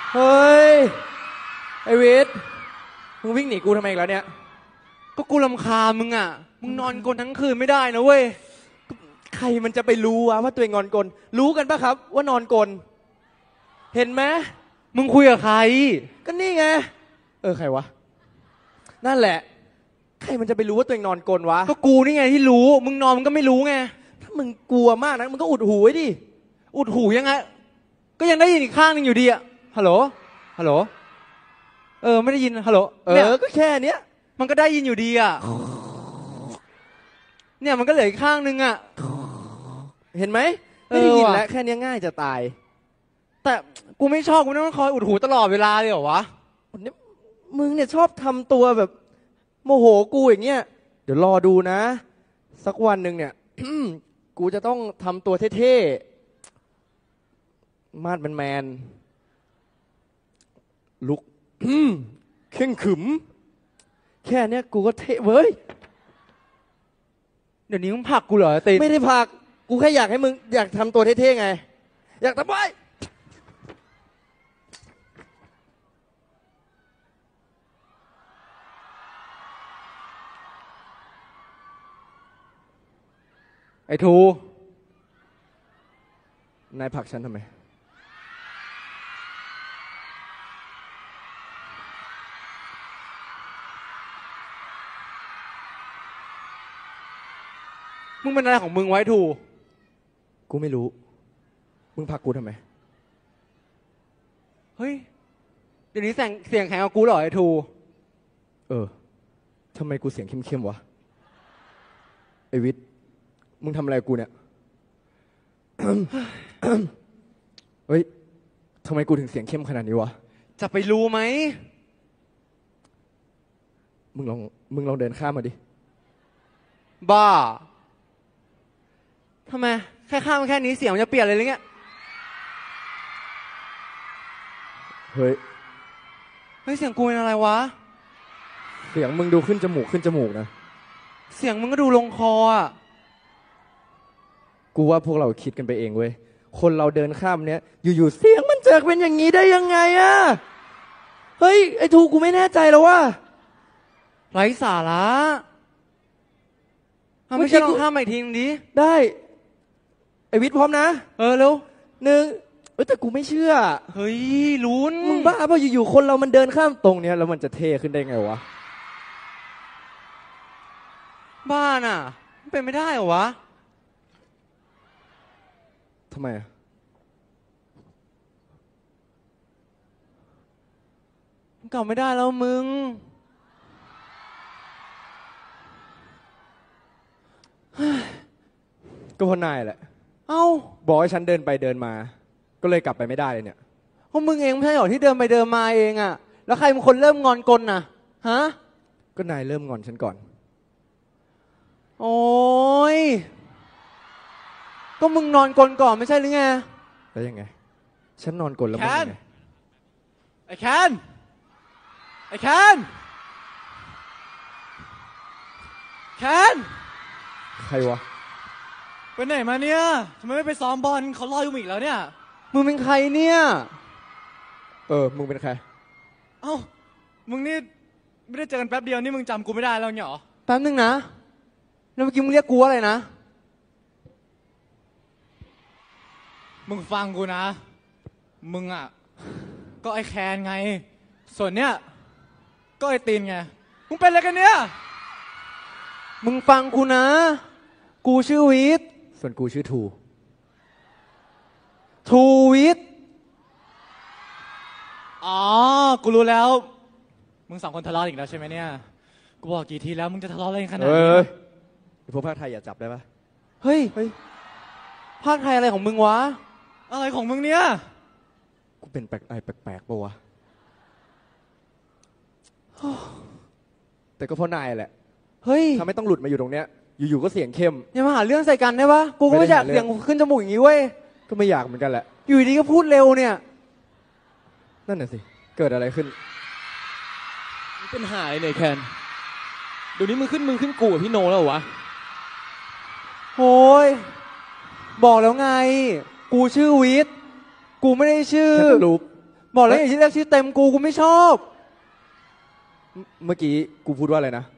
เฮ้ยไอวิทย์มึงวิ่งหนีกูทำไมอีกแล้วเนี่ยก็กูรำคาญมึงอ่ะมึงนอนกลนทั้งคืนไม่ได้นะเว้ยใครมันจะไปรู้ว่าตัวเองนอนกลรู้กันปะครับว่านอนกลเห็นไหมมึงคุยกับใครก็นี่ไงใครวะนั่นแหละใครมันจะไปรู้ว่าตัวเองนอนกลวะก็กูนี่ไงที่รู้มึงนอนมึงก็ไม่รู้ไงถ้ามึงกลัวมากนะมึงก็อุดหูไว้ดิอุดหูยังไงก็ยังได้ยินอีกข้างนึงอยู่ดีอะฮัลโหลฮัลโหลไม่ได้ยินฮัลโหลก็แค่เนี้ยมันก็ได้ยินอยู่ดีอะเนี่ยมันก็เหลืออีกข้างนึงอะเห็นไหมไม่ได้ยินแล้วแค่นี้ง่ายจะตายแต่กูไม่ชอบกูต้องคอยอุดหูตลอดเวลาเลยเหรอวะมึงเนี่ยชอบทำตัวแบบโมโหกูอย่างเงี้ยเดี๋ยวรอดูนะสักวันหนึ่งเนี่ย กูจะต้องทำตัวเท่ๆมาดแมนลุกเข่งขึมแค่เนี้ยกูก็เท่เว้ยเดี๋ยวนี้มึงผลักกูเหรอติไม่ได้ผลักกูแค่อยากให้มึงอยากทำตัวเท่ๆไงอยากทำไว้ไอ้ทูนายผลักฉันทำไมมึงเป็นอะไรของมึงไว้ทูกูไม่รู้มึงผลักกูทำไมเฮ้ยเดี๋ยวนี้เสียงแข็งกับกูเหรอไอ้ทูทำไมกูเสียงเข้มๆวะไอวิทย์มึงทำอะไรกูเนี่ย เฮ้ยทำไมกูถึงเสียงเข้มขนาดนี้วะจะไปรู้ไหมมึงลองเดินข้ามมาดิบ้าทำไมแค่ข้ามแค่นี้เสียงมันจะเปลี่ยนเลยหรือไงเฮ้ยเสียงกูเป็นอะไรวะเสียงมึงดูขึ้นจมูกนะเสียงมึงก็ดูลงคออ่ะกูว่าพวกเราคิดกันไปเองเว้ยคนเราเดินข้ามเนี้ยอยู่ๆเสียงมันจะเป็นอย่างนี้ได้ยังไงอะเฮ้ยไอ้ทูกูไม่แน่ใจแล้วว่าไร้สาระไม่ใช่ลองข้ามอีกทีนึงดิได้ไอ้วิทย์พร้อมนะเร็ว 1แต่กูไม่เชื่อเฮ้ยลุ้นมึงบ้าป่ะอยู่ๆคนเรามันเดินข้ามตรงเนี้ยแล้วมันจะเท่ขึ้นได้ไงวะบ้าน่ะมันเป็นไม่ได้เหรอวะทำไมอ่ะกลับไม่ได้แล้วมึงก็เพราะนายแหละบอกให้ฉันเดินไปเดินมาก็เลยกลับไปไม่ได้เลยเนี่ยเพราะมึงเองไม่ใช่หรอที่เดินไปเดินมาเองอ่ะแล้วใครเป็นคนเริ่มงอนกลน่ะฮะก็นายเริ่มงอนฉันก่อนโอ้ยก็มึงนอนกลนก่อนไม่ใช่หรือไงแล้วยังไงฉันนอนกลนแล้วมึงยังไงไอ้แคนแคนใครวะไปไหนมาเนี่ยทำไมไม่ไปซ้อมบอลเขารออยู่อีกแล้วเนี่ยมึงเป็นใครเนี่ยมึงเป็นใครมึงนี่ไม่ได้เจอกันแป๊บเดียวนี่มึงจำกูไม่ได้แล้วเนี่ยหรอแป๊บนึงนะแล้วเมื่อกี้มึงเรียกกูอะไรนะมึงฟังกูนะมึงอ่ะก็ไอ้แคนไงส่วนเนี้ยก็ไอ้ตีนไงมึงเป็นอะไรกันเนี่ยมึงฟังกูนะกูชื่อวิทย์ส่วนกูชื่อทูวิทย์กูรู้แล้วมึงสองคนทะเลาะอีกแล้วใช่ไหมเนี่ยกูบอกกี่ทีแล้วมึงจะทะเลาะอะไรขนาดนี้พวกภาคไทยอย่าจับได้ปะเฮ้ยภาคไทยอะไรของมึงวะอะไรของมึงเนี่ยกูเป็นแปลกปะวะแต่ก็เพราะนายแหละทำให้ต้องหลุดมาอยู่ตรงเนี้ยอยู่ๆก็เสียงเข้มอย่ามาหาเรื่องใส่กันได้ปะกูก็ไม่อยากเสียงขึ้นจมูกอย่างนี้เว้ยก็ไม่อยากเหมือนกันแหละอยู่ดีก็พูดเร็วเนี่ยนั่นน่ะสิเกิดอะไรขึ้นเป็นหายเนี่ยแคนเดี๋ยวนี้มึงขึ้นกูกับพี่โนแล้ววะโอ้ยบอกแล้วไงกูชื่อวิทย์กูไม่ได้ชื่อรูปบอกแล้วอย่าเรียกชื่อเต็มกูไม่ชอบเมื่อกี้กูพูดว่าอะไรนะ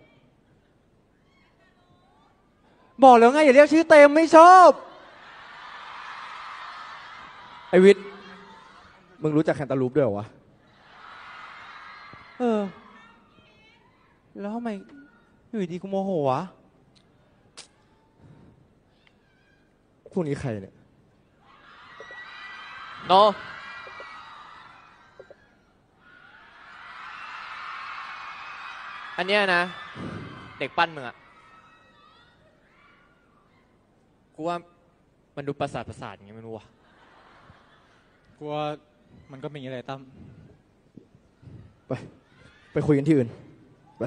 บอกแล้วไงอย่าเรียกชื่อเต็มไม่ชอบไอวิทย์มึงรู้จักแคนตาลูปด้วยเหรอวะเออ แล้วทำไมอยู่ดีกูโมโหวะพวกนี้ใครเนี่ยโนอันเนี้ยนะ เด็กปั้นมึงอะกูว่ามันดูประสาทอย่างเงี้ยไม่รู้ว่ะกูว่ามันก็เป็นอย่างไรตั้มไปคุยกันที่อื่น ไป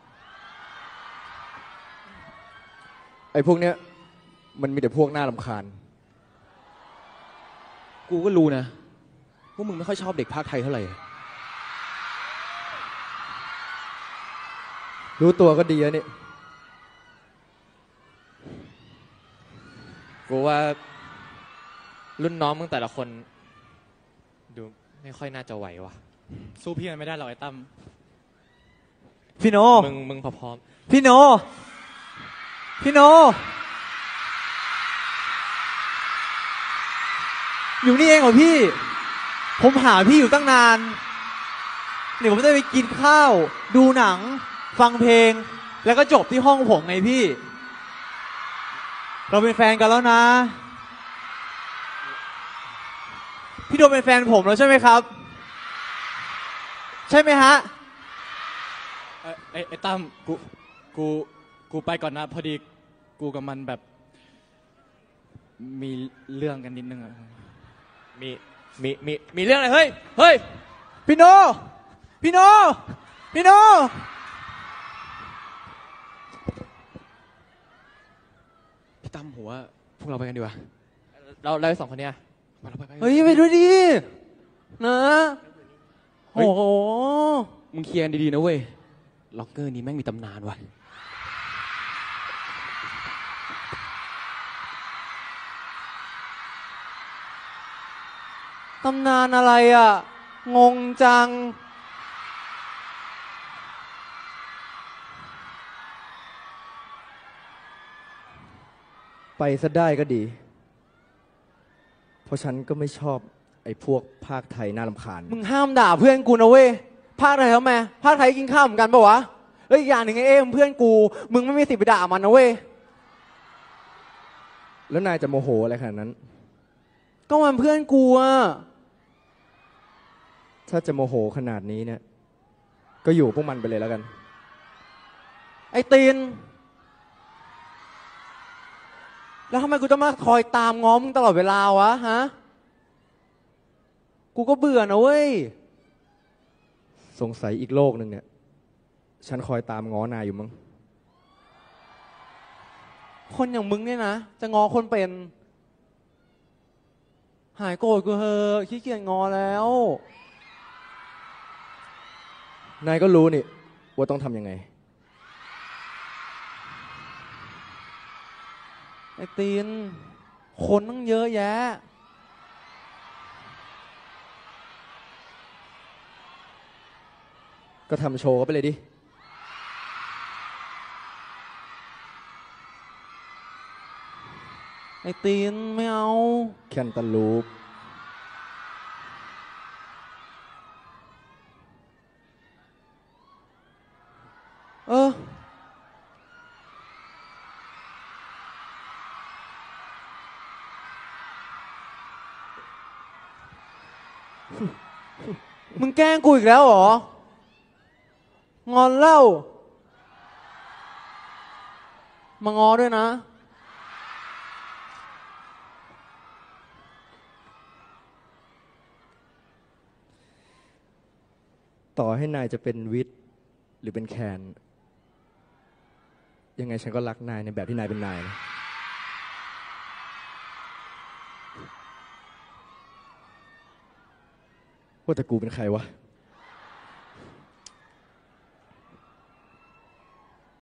ไอ้พวกเนี้ยมันมีแต่พวกน่ารำคาญกูก็รู้นะว่ามึงไม่ค่อยชอบเด็กภาคไทยเท่าไหร่รู้ตัวก็ดีแล้วนี่กูว่ารุ่นน้องมึงแต่ละคน ดูไม่ค่อยน่าจะไหวว่ะสู้พี่มันไม่ได้หรอกไอ้ตั้มพี่โนมึงพร้อมพี่โน พี่โน อยู่นี่เองเหรอพี่ ผมหาพี่อยู่ตั้งนาน เดี๋ยวผมจะไปกินข้าว ดูหนัง ฟังเพลง แล้วก็จบที่ห้องผมไงพี่ เราเป็นแฟนกันแล้วนะ พี่โดมเป็นแฟนผมแล้วใช่ไหมครับ ใช่ไหมฮะไอ้ตั้มกูไปก่อนนะ พอดีกูกับมันแบบมีเรื่องกันนิดนึงอะมีเรื่องอะไรเฮ้ยพี่โน พี่โน พี่โนพี่ตั้มหัวพวกเราไปกันดีกว่าเราสองคนเนี้ยมาเราไปเฮ้ยไปด้วยดินะ โอ้โหมึงเคลียร์ดีๆนะเว้ยล็อกเกอร์นี้แม่งมีตำนานว่ะตำนานอะไรอ่ะ งงจังไปซะได้ก็ดี เพราะฉันก็ไม่ชอบไอ้พวกภาคไทยน่ารำคาญมึงห้ามด่าเพื่อนกูนะเว้ย ภาคไทยทำไมภาคไทยกินข้าวเหมือนกันปะวะเอ้ยอย่างหนึ่งไอ้เอ็มเพื่อนกู มึงไม่มีสิทธิ์ไปด่ามันนะเว้ยแล้วนายจะโมโหอะไรขนาดนั้นก็มันเพื่อนกูอะถ้าจะโมโหขนาดนี้เนี่ย ก็อยู่พวกมันไปเลยแล้วกันไอ้ตีน แล้วทำไมกูต้องมาคอยตามง้อมึงตลอดเวลาวะฮะ กูก็เบื่อนะเว้ยสงสัยอีกโลกหนึ่งเนี่ย ฉันคอยตามง้อนายอยู่มั้งคนอย่างมึงเนี่ยนะ จะงอคนเป็น หายโกรธกูเถอะขี้เกียจงอแล้วนายก็รู้นี่ว่าต้องทำยังไงไอ้ตีน คนตั้งเยอะแยะก็ทำโชว์เขาไปเลยดิไอ้ตีนไม่เอาแคนตาลูปเออ มึงแกล้งกูอีกแล้วเหรอ งอนเล่า มางอด้วยนะต่อให้นายจะเป็นวิทย์หรือเป็นแคน ยังไงฉันก็รักนายในแบบที่นายเป็นนายนะว่าแต่กูเป็นใครวะ